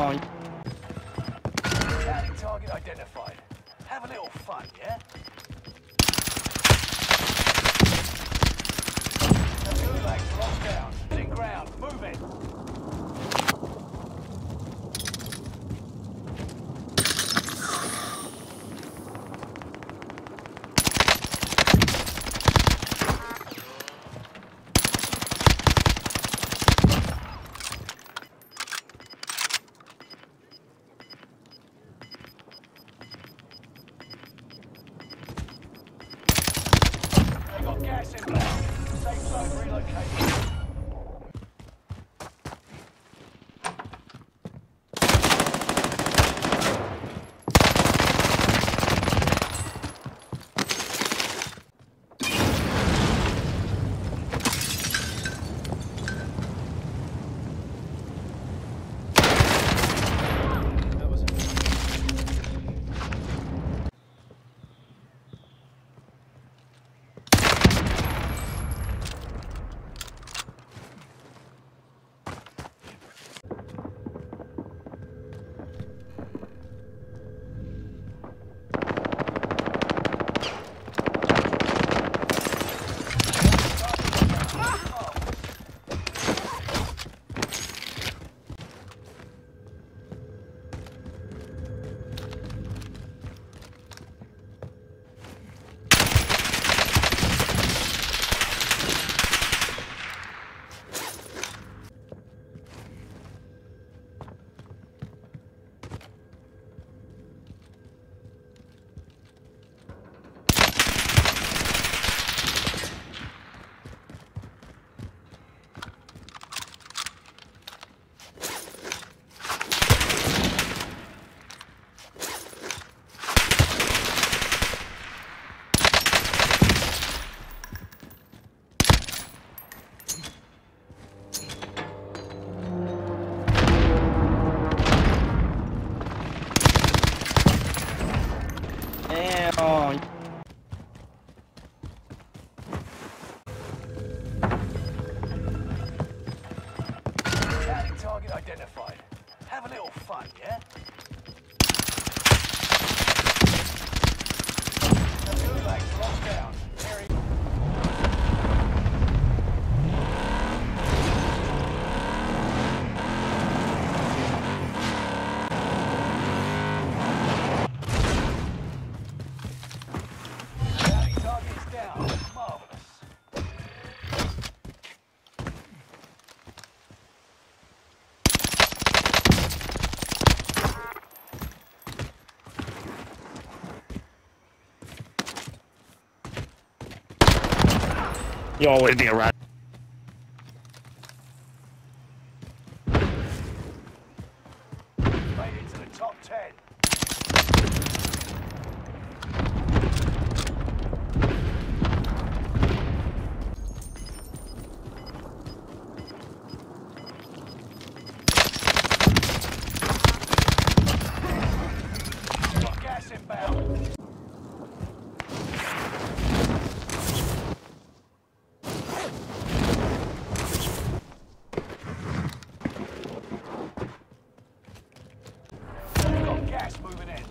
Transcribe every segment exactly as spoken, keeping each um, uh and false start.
Counting target identified. Have a little fun, yeah? The gulag's locked down. In ground. Move it. Got gas inbound. Safe zone relocated. Damn. Counting target identified. Have a little fun, yeah? The gulag's locked down. Harry. Counting targets down. Marvelous. You always be a rat. Made it to the top ten. Got gas inbound. Got gas moving in.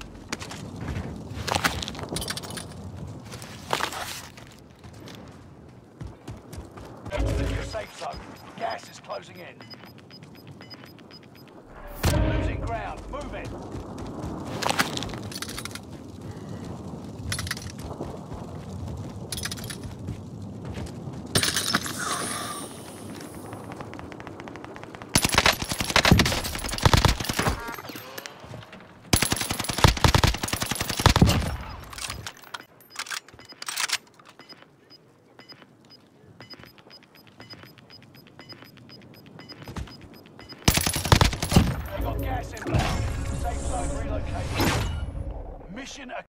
Into the new safe zone. Gas is closing in. Losing ground. Move it. Got gas inbound. Safe zone relocated. Mission